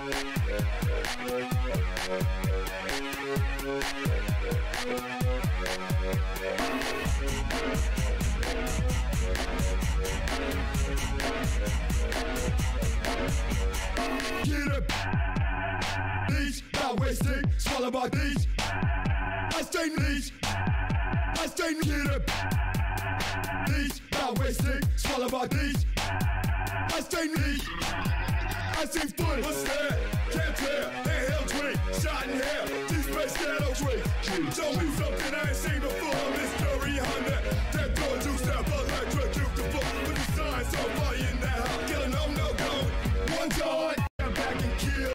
Wasting, swallow my knees. I stay knees. I stay knees. Not wasting, swallow my knees. I stay knees. I see foot, what's that? Can't tell, handheld drink, shot in hell, deep space shadow drink. Show me something I ain't seen before, mystery on that. That door, two-step, electrocute the floor with the signs on fire.